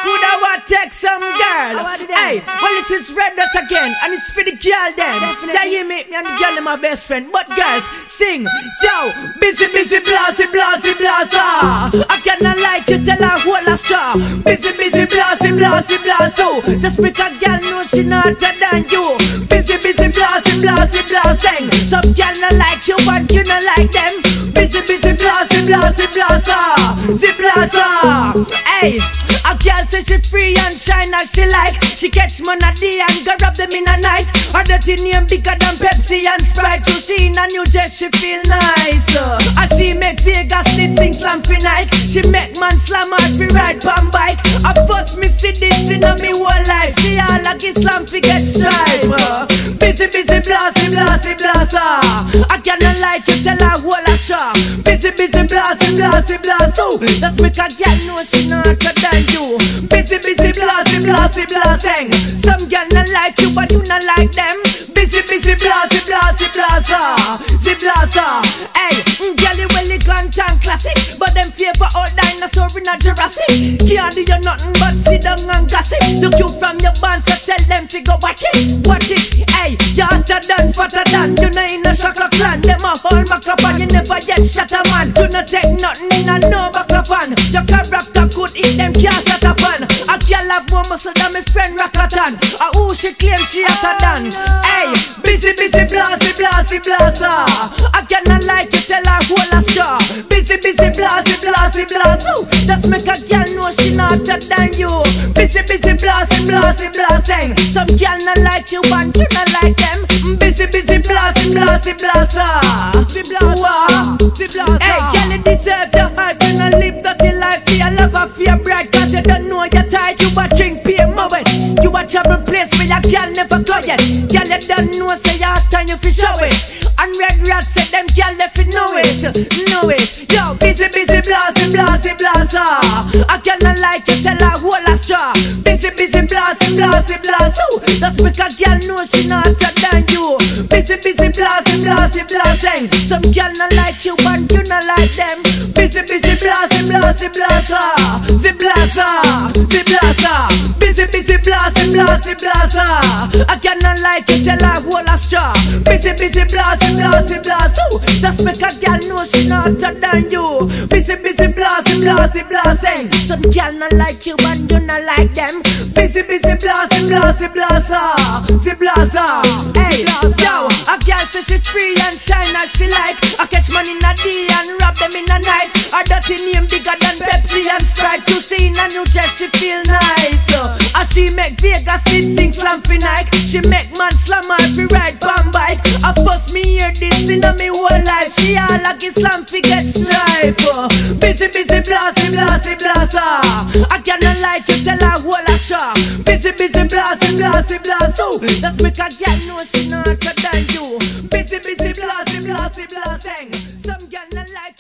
coulda want take some girl. Hey, well this is Red Dot again, and it's for the girl then. They hear me and the girl is my best friend. But girls, sing, yo, busy, busy, blasey, blasey, blaza. I cannot like you, tell her whole a straw. Busy, busy, blasey, blasey, blazo. Just make a girl know she not hotter than you. Busy, busy, blasey, blasey, blasing. Some girl not like you, but you not like them. Busy, busy, blasey, blasey, blaza. Ziblaza. Hey, a girl say she free and shine as she like. She catch man a day and go rob them in a night. Her dirty name bigger than Pepsi and Sprite. So she in a new dress, she feel nice. As she make Vegas lit sing slam for night. She make man slam hard fi ride pan bike. At first me see this in a me whole life. She all like Islam fi get stripe. Busy, busy, blasey, blasey, blaza. I cannot like you, tell her whole a straw. Busy, busy, blasey, blasey, blazo. That's make a girl know she not hotter than you. Busy, busy, blasey, blasey, blasing. Some girl not like you, but you not like them. Busy, busy, blasey, blasey, blaza. Ziblaza. Hey, girl you well content classic, but them favor all dinosaur in a Jurassic. Can't do you nothing but sit down and gossip. Look you from your band, so tell them to go watch it. Watch it. Hey, you're hotter than, fatter than. You know in a shocker clan. Them a whole macrap and you never yet shut a man. You not take nothing in a no macrap fan. Your character could eat them can't set a pan. A girl have more muscle than my friend Rakatan. A who she claim she hotter than. Hey, busy, busy, blasey, blasey, blaza. I cannot like you, tell her whole a straw. Busy, busy, blasey, blasey, blazo. Just make a girl know she not hotter than you. Busy, busy, blasey, blasey, blasing. Some girl not like you, but you not like them. Busy, busy, blasey, blasey, blaza. Hey, girl, you deserve your heart. You not live dirty life for your love or for your bride. Cause you don't know you're tired. You a drink beer, mowet. You a travel place where your girl never go yet. Girl, you don't know, say your time you fi show it. And Red Rat said them girl left it know it. Know it. Yo, busy, busy, blasey, blasey, blaza. I cannot like you, tell her whole a straw. Busy, busy, blasey, blasey, blazo. That's make a girl know she not hotter than you. Busy, busy, blasey, blasey, blasing. Some girl not like you, but you not like them. Busy, busy, blasey, blasey, blaza. Ziblaza, ziblaza. Busy, busy, blasey, blasey, blaza. I cannot like you, tell her whole a straw. Busy, busy, blasey, blasey, blazo. That's make a girl know she not hotter than you. Busy, busy, blasey, blasey, blasing. Some girl not like you, but you not like them. Busy, busy, blasey, blasey, blaza. Ziblaza. Hey, yo, a girl say she free and shine as she like. I catch man in a day and rob them in a night. Her dirty name bigger than Pepsi and Sprite. You see in a new dress she feel nice. As she make Vegas lit sing slam for night. She make man slam hard fi ride pan bike. I first me hear this in a me whole life. She all like Islam fi get stripe. Busy, busy, blasey, blasey, blaza. I cannot like you, tell her whole a straw. Busy, busy, blasey, blasey, blazo. That's make a girl know she not hotter than you. Busy, busy, blasey, blasey, blasing. Some girl not like